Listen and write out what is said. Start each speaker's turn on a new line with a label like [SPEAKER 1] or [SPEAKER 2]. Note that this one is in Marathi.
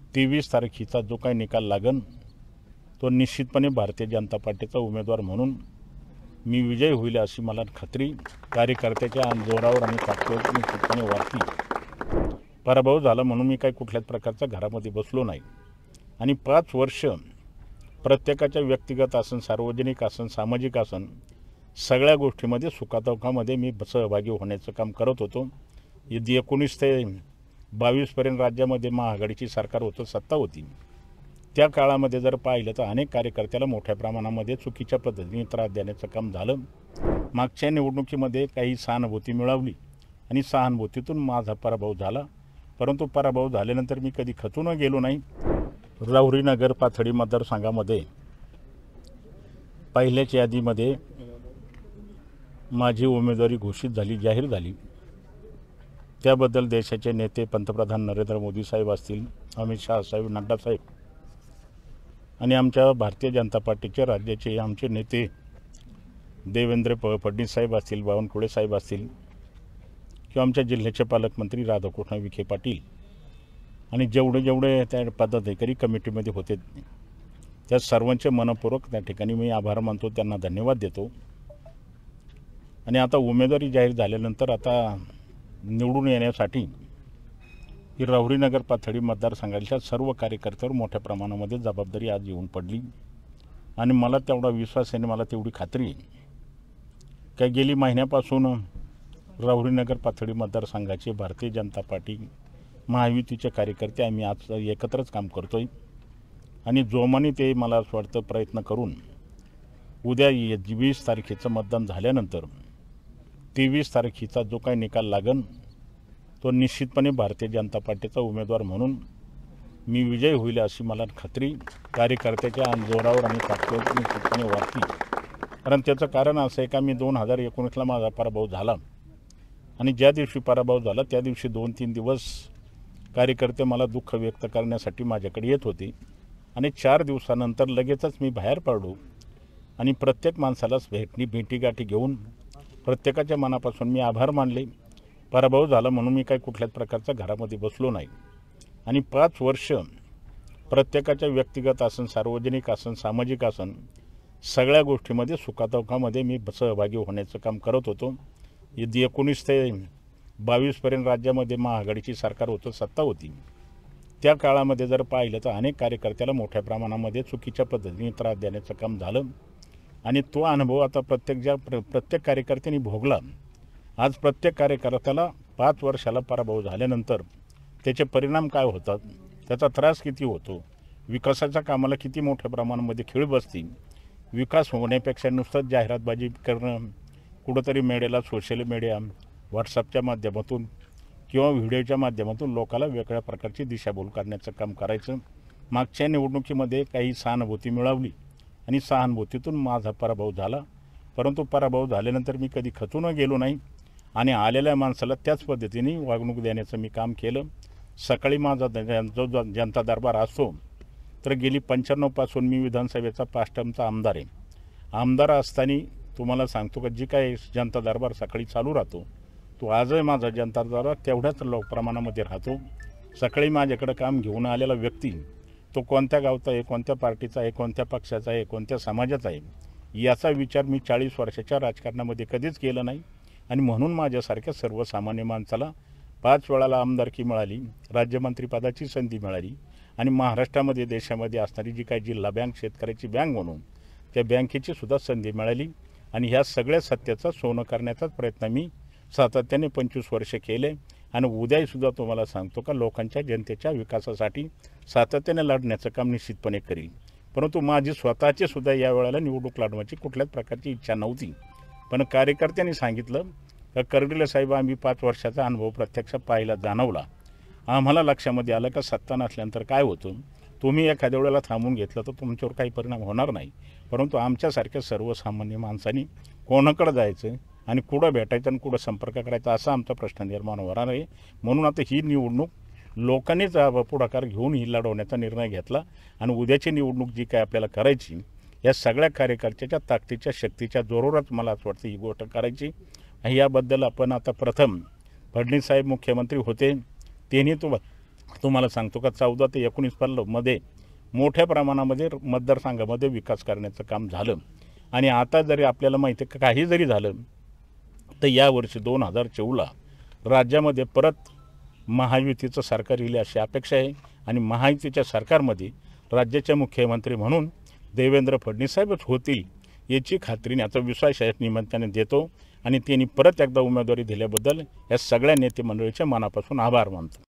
[SPEAKER 1] 23 तारखेचा जो काही निकाल लागन तो निश्चितपणे भारतीय जनता पार्टीचा उमेदवार म्हणून मी विजय होईल अशी मला खात्री कार्यकर्त्याच्या जोरावर आणि ताकदीवर निश्चितपणे वाटते। पराभव झाला म्हणून मी काही कुठल्याच प्रकारचा घरामध्ये बसलो नाही आणि 5 वर्ष प्रत्येकाच्या व्यक्तिगत आसन, सार्वजनिक आसन, सामाजिक आसन सगळ्या गोष्टीमध्ये सुखादुःखामध्ये मी सहभागी होण्याचं काम करत होतो। 19 ते 22 पर्यंत राज्यामध्ये महाआघाडीची सरकार होतं, सत्ता होती। त्या काळामध्ये जर पाहिलं तर अनेक कार्यकर्त्याला मोठ्या प्रमाणामध्ये चुकीच्या पद्धतीने त्रास देण्याचं काम झालं। मागच्या निवडणुकीमध्ये काही सहानुभूती मिळवली आणि सहानुभूतीतून माझा पराभव झाला, परंतु पराभव झाल्यानंतर मी कधी खचून गेलो नाही। राहुरी नगर पाथडी मतदारसंघामध्ये पहिल्याच यादीमध्ये माझी उमेदवारी घोषित झाली, जाहीर झाली। त्याबद्दल देशाचे नेते पंतप्रधान नरेंद्र मोदी साहेब असतील, अमित शाह साहेब, नड्डा साहेब आणि आमच्या भारतीय जनता पार्टीचे राज्याचे आमचे नेते देवेंद्र फडणवीस साहेब असतील, बावनकुळे साहेब असतील किंवा आमच्या जिल्ह्याचे पालकमंत्री राधाकृष्ण विखे पाटील आणि जेवढे त्या पदाधिकारी कमिटीमध्ये होते त्या सर्वांचे मनपूर्वक त्या ठिकाणी मी आभार मानतो, त्यांना धन्यवाद देतो। आणि आता उमेदवारी जाहीर झाल्यानंतर आता निवडून येण्यासाठी ही राहुरी नगर पाथडी मतदारसंघाच्या सर्व कार्यकर्त्यांवर मोठ्या प्रमाणामध्ये जबाबदारी आज येऊन पडली आणि मला तेवढा विश्वास आहे, मला तेवढी खात्री आहे की गेली महिन्यापासून राहुरी नगर पाथडी मतदारसंघाचे भारतीय जनता पार्टी महायुतीचे कार्यकर्ते आम्ही आज एकत्रच काम करतोय आणि जोमाने ते मला असं वाटतं प्रयत्न करून उद्या 20 तारखेचं मतदान झाल्यानंतर 23 तारखेचा जो काही निकाल लागन तो निश्चितपणे भारतीय जनता पार्टीचा उमेदवार म्हणून मी विजय होईल अशी मला खात्री कार्यकर्त्याच्या जोरावर आणि ताकदीवर निश्चितपणे वाटते। कारण त्याचं कारण असं आहे का मी 2019ला माझा पराभव झाला आणि ज्या दिवशी पराभव झाला त्या दिवशी 2-3 दिवस कार्यकर्ते मला दुःख व्यक्त करण्यासाठी माझ्याकडे येत होते आणि 4 दिवसानंतर लगेचच मी बाहेर पडलो आणि प्रत्येक माणसालाच भेटीगाठी घेऊन प्रत्येकाच्या मनापासून मी आभार मानले। पराभव झाला म्हणून मी काही कुठल्याच प्रकारचा घरामध्ये बसलो नाही आणि 5 वर्ष प्रत्येकाच्या व्यक्तिगत आसन, सार्वजनिक आसन, सामाजिक आसन सगळ्या गोष्टीमध्ये सुखादुःखामध्ये मी सहभागी होण्याचं काम करत होतो। 19 ते 22 पर्यंत राज्यामध्ये महाआघाडीची सरकार होतं, सत्ता होती। त्या काळामध्ये जर पाहिलं तर अनेक कार्यकर्त्याला मोठ्या प्रमाणामध्ये चुकीच्या पद्धतीने त्रास देण्याचं काम झालं आणि तो अनुभव आता प्रत्येक कार्यकर्त्यांनी भोगला। आज प्रत्येक कार्यकर्त्याला 5 वर्षाला पराभव झाल्यानंतर त्याचे परिणाम काय होतात, त्याचा त्रास किती होतो, विकासाच्या कामाला किती मोठ्या प्रमाणामध्ये खीळ बसते। विकास होण्यापेक्षा नुसतंच जाहिरातबाजी करणं, कुठंतरी मीडियाला, सोशल मीडिया, व्हॉट्सअपच्या माध्यमातून किंवा व्हिडिओच्या माध्यमातून लोकाला वेगळ्या प्रकारची दिशाभूल करण्याचं काम करायचं। मागच्या निवडणुकीमध्ये काही सहानुभूती मिळवली आणि सहानुभूतीतून माझा पराभव झाला, परंतु पराभव झाल्यानंतर मी कधी खचून गेलो नाही आणि आलेल्या माणसाला त्याच पद्धतीने वागणूक देण्याचं मी काम केलं। सकाळी माझा जो जनता दरबार असतो तर गेली 95 पासून मी विधानसभेचा 5 टर्मचा आमदार आहे। आमदार असताना तुम्हाला सांगतो का जी काय जनता दरबार सकाळी चालू राहतो तो आजही माझा जनता दरबार तेवढ्याच प्रमाणामध्ये राहतो। सकाळी माझ्याकडे काम घेऊन आलेला व्यक्ती तो कोणत्या गावचा आहे, कोणत्या पार्टीचा आहे, कोणत्या पक्षाचा आहे, कोणत्या समाजाचा आहे याचा विचार मी 40 वर्षाच्या राजकारणामध्ये कधीच केला नाही आणि म्हणून माझ्यासारख्या सर्वसामान्य माणसाला 5 वेळाला आमदारकी मिळाली, राज्यमंत्रीपदाची संधी मिळाली आणि महाराष्ट्रामध्ये देशामध्ये असणारी जी काही जिल्हा बँक, शेतकऱ्याची बँक म्हणून त्या बँकेची सुद्धा संधी मिळाली आणि ह्या सगळ्या सत्याचं सोनं करण्याचाच प्रयत्न मी सातत्याने 25 वर्ष केले आणि उद्याहीसुद्धा तुम्हाला सांगतो का लोकांच्या जनतेच्या विकासासाठी सातत्याने लढण्याचं काम निश्चितपणे करील। परंतु माझी स्वतःची सुद्धा या वेळेला निवडणूक लढवायची कुठल्याच प्रकारची इच्छा नव्हती, पण कार्यकर्त्यांनी सांगितलं का कर्डिले साहेब आम्ही 5 वर्षाचा अनुभव प्रत्यक्ष पाहायला जाणवला, आम्हाला लक्षामध्ये आलं का सत्ता नसल्यानंतर काय होतं, तुम्ही एखाद्या वेळेला थांबून घेतलं तर तुमच्यावर काही परिणाम होणार नाही, परंतु आमच्यासारख्या सर्वसामान्य माणसांनी कोणाकडे जायचं आणि कुठं भेटायचं आणि कुठं संपर्क करायचा असा आमचा प्रश्न निर्माण होणार आहे। म्हणून आता ही निवडणूक लोकांनीच पुढाकार घेऊन ही लढवण्याचा निर्णय घेतला आणि उद्याची निवडणूक जी काय आपल्याला करायची या सगळ्या कार्यकर्त्याच्या ताकदीच्या, शक्तीच्या जोरावरच मला असं वाटतं ही गोष्ट करायची। याबद्दल आपण आता प्रथम फडणवीस साहेब मुख्यमंत्री होते, त्यांनी तो तुम्हाला सांगतो का 14 ते 19 मध्ये मोठ्या प्रमाणामध्ये मतदारसंघामध्ये विकास करण्याचं काम झालं. आणि आता जरी आपल्याला माहिती आहे काही जरी झालं तर यावर्षी 2024ला राज्यामध्ये परत महायुतीचं सरकार येईल अशी अपेक्षा आहे. आणि महायुतीच्या सरकारमध्ये राज्याचे मुख्यमंत्री म्हणून देवेंद्र फडणवीस साहेबच होतील याची खात्रीने याचा विश्वास या निमित्ताने देतो. आणि त्यांनी परत एकदा उमेदवारी दिल्याबद्दल या सगळ्या नेते मंडळीचे मनापासून आभार मानतो.